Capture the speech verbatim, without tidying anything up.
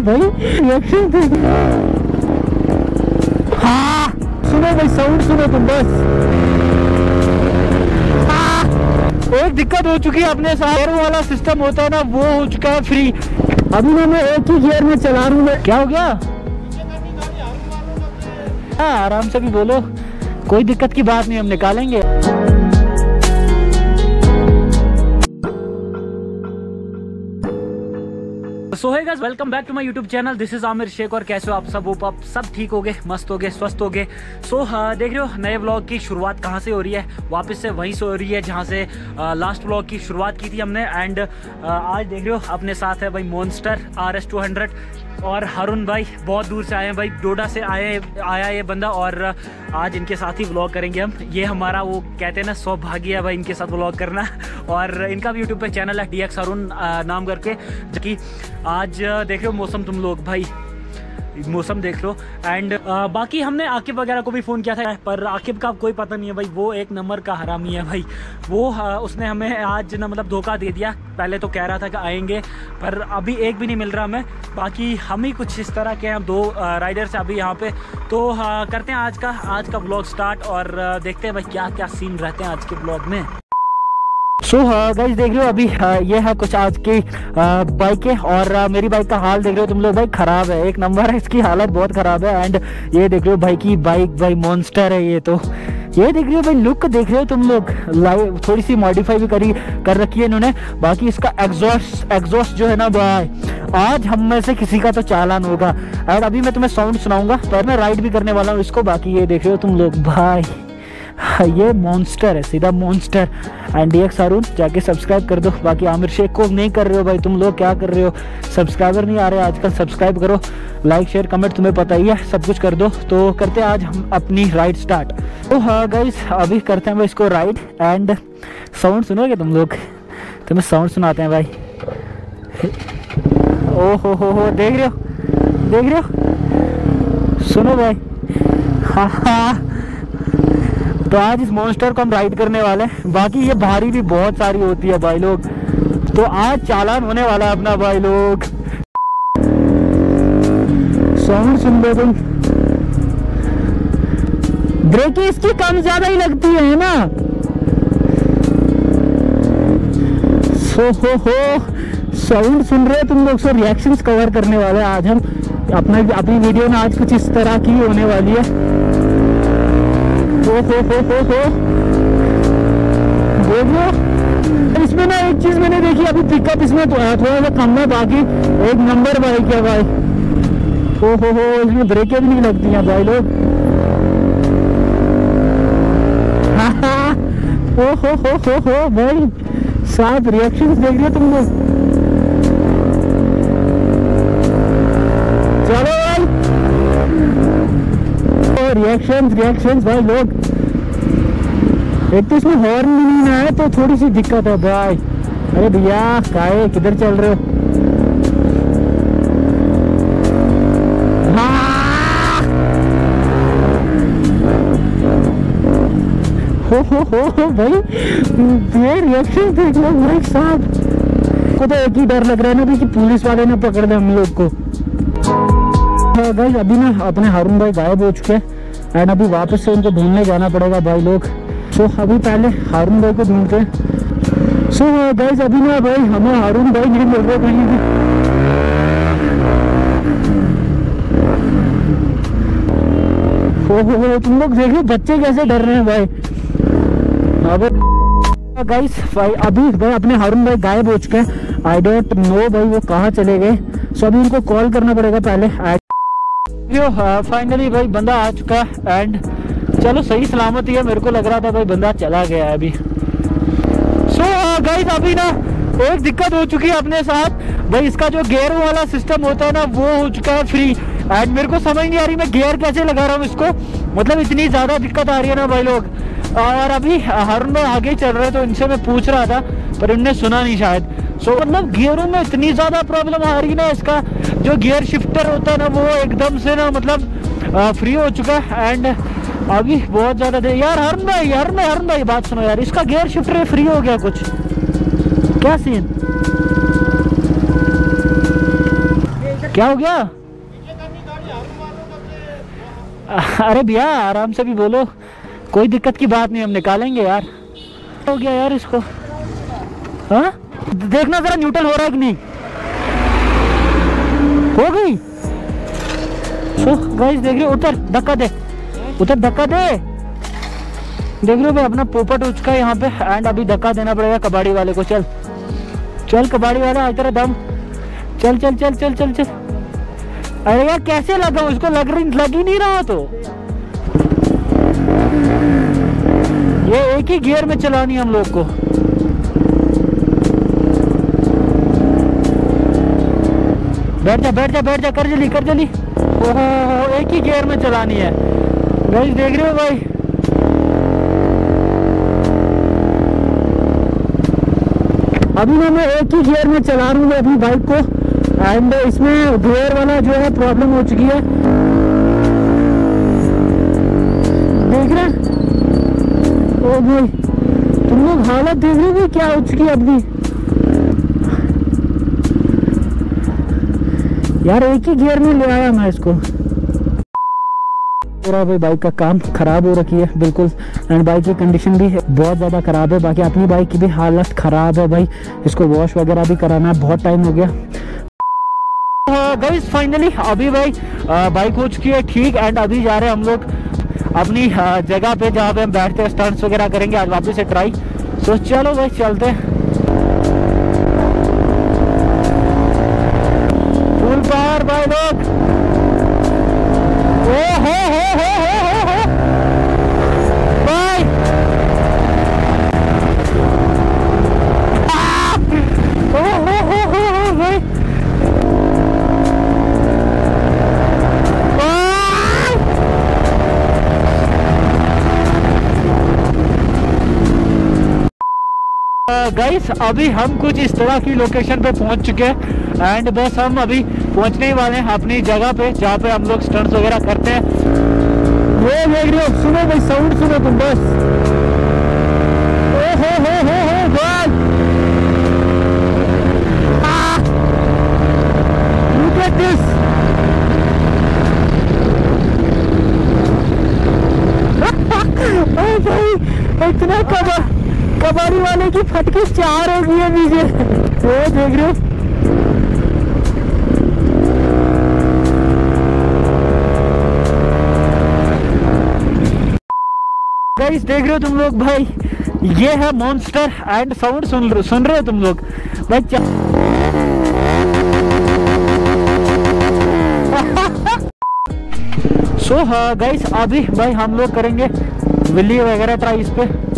भाई रिएक्शन थे। हाँ सुनो भाई, साउंड सुनो तुम बस। हाँ एक दिक्कत हो चुकी है अपने साथ, गियर वाला सिस्टम होता है ना वो हो चुका है फ्री। अभी ना मैं एक ही गियर में चला रहा हूँ। क्या हो गया? हाँ आराम से भी बोलो, कोई दिक्कत की बात नहीं, हम निकालेंगे। So hey guys, welcome back to my YouTube channel. This is Aamir Shaikh. और कैसे हो आप सब? वो आप सब ठीक हो गए, मस्त हो गए, स्वस्थ हो गए। सो so, देख रहे हो नए व्लॉग की शुरुआत कहाँ से हो रही है? वापस से वहीं से हो रही है जहाँ से लास्ट व्लॉग की शुरुआत की थी हमने। एंड आज देख रहे हो अपने साथ है भाई monster R S two hundred और हारून भाई, बहुत दूर से आए हैं भाई, डोडा से आए आया ये बंदा। और आज इनके साथ ही व्लॉग करेंगे हम। ये हमारा वो कहते हैं ना सौभाग्य है भाई इनके साथ व्लॉग करना। और इनका भी यूट्यूब पे चैनल है डी एक्स हारून नाम करके। जो कि आज देख रहे हो मौसम तुम लोग भाई, मौसम देख लो। एंड बाकी हमने आकिब वगैरह को भी फ़ोन किया था, पर आकिब का कोई पता नहीं है भाई, वो एक नंबर का हरामी है भाई। वो आ, उसने हमें आज ना मतलब धोखा दे दिया। पहले तो कह रहा था कि आएंगे, पर अभी एक भी नहीं मिल रहा हमें। बाकी हम ही कुछ इस तरह के हैं, दो राइडर्स अभी यहाँ पे। तो आ, करते हैं आज का आज का व्लॉग स्टार्ट और आ, देखते हैं भाई क्या क्या सीन रहते हैं आज के व्लॉग में। सो गाइस देख रहे हो अभी uh, ये है कुछ आज की बाइकें। और uh, मेरी बाइक का हाल देख रहे हो तुम लोग भाई, खराब है, एक नंबर है, इसकी हालत बहुत खराब है। एंड ये देख रहे हो भाई की बाइक भाई मॉन्स्टर है ये। तो ये देख रहे हो भाई, लुक देख रहे हो तुम लोग, लाइव थोड़ी सी मॉडिफाई भी करी कर रखी है इन्होंने। बाकी इसका एग्जॉस्ट एग्जॉस्ट जो है ना भाई, आज हम में से किसी का तो चालान होगा। और अभी मैं तुम्हें साउंड सुनाऊंगा, पर मैं राइड भी करने वाला हूँ इसको। बाकी ये देख रहे हो तुम लोग भाई, ये मॉन्स्टर है, सीधा monster. And D X Haroon जाके सब्सक्राइब कर दो। बाकी आमिर शेख को नहीं कर रहे हो भाई तुम लोग, क्या कर रहे हो? सब्सक्राइबर नहीं आ रहे आजकल, सब्सक्राइब करो, लाइक शेयर कमेंट तुम्हें पता ही है, सब कुछ कर दो। तो करते हैं आज हम अपनी राइड स्टार्ट। तो हाँ गाइस अभी करते हैं भाई इसको राइड। एंड साउंड सुनोगे तुम लोग? तुम्हें साउंड सुनाते हैं भाई। ओ हो हो हो देख रहे हो, देख रहे हो, सुनो भाई। हाँ हाँ तो आज इस मॉन्स्टर को हम राइड करने वाले हैं। बाकी ये भारी भी बहुत सारी होती है भाई लोग, तो आज चालान होने वाला है अपना भाई लोग। साउंड सुन लो तुम, ब्रेक इसकी कम ज्यादा ही लगती है ना। सो हो हो साउंड सुन रहे हो तुम लोग। सो रिएक्शंस कवर करने वाले हैं आज हम अपना अपनी वीडियो में। आज कुछ इस तरह की होने वाली है। हो हो हो हो हो देखो इसमें ना एक चीज मैंने देखी, अभी पिकअप इसमें तो थोड़ा सा कम है, बाकी एक नंबर बाइक है भाई। हो हो हो इसमें ब्रेकें भी नहीं लगती हैं भाई लोग। हाँ हाँ हो हो हो हो हो भाई, साफ रिएक्शंस देख रहे हो तुम लोग। चलो भाई रिएक्शंस रिएक्शंस भाई लोग। एक तो इसमें हॉर्न भी नहीं है तो थोड़ी सी दिक्कत है भाई। अरे भैया काहे किधर चल रहे हो? हाँ हो हो हो हो भाई, ये रिएक्शन देख लो भाई साहब। को तो एक ही डर लग रहा है ना कि पुलिस वाले ना पकड़ दे हम लोग को। भाई अभी ना अपने हारून भाई गायब हो चुके हैं एंड अभी वापस से उनको ढूंढने जाना पड़ेगा भाई लोग। सो so, अभी पहले हारून भाई को ढूंढते हैं। सो गाइस अभी ना भाई हमें हारून भाई नहीं मिल रहे कहीं भी। हो हो हो तुम लोग देखो बच्चे कैसे डर रहे हैं भाई। अब गाइस भाई अभी भाई अपने हारून भाई गायब हो चुके हैं। आई डोंट नो भाई वो कहाँ चले गए। सो अभी उनको कॉल करना पड़ेगा पहले। फाइनली भाई बंदा आ चुका है एंड चलो सही सलामत ही है। मेरे को लग रहा था भाई बंदा चला गया है अभी। सो so, गाइस अभी ना एक दिक्कत हो चुकी है अपने साथ भाई, इसका जो गियर वाला सिस्टम होता है ना वो हो चुका है फ्री। एंड मेरे को समझ नहीं आ रही मैं गियर कैसे लगा रहा हूँ इसको, मतलब इतनी ज्यादा दिक्कत आ रही है ना भाई लोग। और अभी हारून भाई आगे चल रहे तो इनसे मैं पूछ रहा था पर इनने सुना नहीं शायद। सो so, मतलब गियरों में इतनी ज्यादा प्रॉब्लम आ रही है ना, इसका जो गियर शिफ्टर होता है ना वो एकदम से ना मतलब आ, फ्री हो चुका है। एंड अभी बहुत ज्यादा दे यार हारून भाई यार मैं हारून भाई बात सुनो यार, इसका गियर शिफ्टर फ्री हो गया कुछ, क्या सीन? क्या हो गया? अरे भैया आराम से भी बोलो, कोई दिक्कत की बात नहीं, हम निकालेंगे यार। हो गया यार इसको, हाँ देखना जरा न्यूट्रल हो रहा है कि नहीं। हो गई। सो गाइस देख रहे हो, उतर धक्का दे, उतर धक्का दे। देख रहे हो भाई अपना पोपट उचका यहाँ पे, एंड अभी धक्का देना पड़ेगा कबाड़ी वाले को। चल चल कबाड़ी वाला, आ तेरा दम, चल चल चल चल चल चल। अरे यार कैसे लगा, उसको लग रही लग ही नहीं रहा। तो ये एक ही गियर में चलानी है हम लोग को। बैठ जा बैठ जा बैठ जा, कर जल्दी कर जल्दी। ओहो एक ही गियर में चलानी है गाइस, देख रहे हो भाई। अभी मैं एक ही गियर में चला रहा हूँ अभी बाइक को, एंड इसमें गियर वाला जो है प्रॉब्लम हो चुकी है। देख रहे ओ भाई, तुम लोग हालत देख रहे हो क्या हो चुकी है अभी यार। एक ही गियर में ले आया मैं इसको। पूरा भाई बाइक का काम खराब हो रखी है बिल्कुल, एंड बाइक की कंडीशन भी बहुत ज़्यादा ख़राब है। बाकी अपनी बाइक की भी हालत ख़राब है भाई, इसको वॉश वगैरह भी कराना है, बहुत टाइम हो गया। गाइस फाइनली अभी भाई बाइक हो चुकी है ठीक, एंड अभी जा रहे हैं हम लोग अपनी जगह पे जहाँ पे हम बैठते हैं, स्टंट्स वगैरह करेंगे आज वापस से ट्राई। सो चलो भाई चलते हैं, फुल पावर भाई लोग। ओ हो हो हो हो हो भाई, ओ हो हो हो हो भाई, गाइस अभी हम कुछ इस तरह की लोकेशन पे पहुंच चुके हैं, एंड बस हम अभी पहुंचने ही वाले हैं अपनी जगह पे जहाँ पे हम लोग स्टंट्स वगैरह करते हैं। ये देख रहे हो, सुनो भाई साउंड सुनो तुम बस। ओ हो हो हो हो भाई, लुक एट दिस। ओ भाई इतना कबा कबाड़ी वाले की फटके चार हो गई है पीछे, वो देख रहे हो। गाइस देख रहे हो तुम लोग भाई, ये है मॉन्स्टर, एंड साउंड सुन सुन रहे हो तुम लोग भाई। सो हाँ गाइस अभी भाई हम लोग करेंगे विली वगैरह ट्राई इस पे।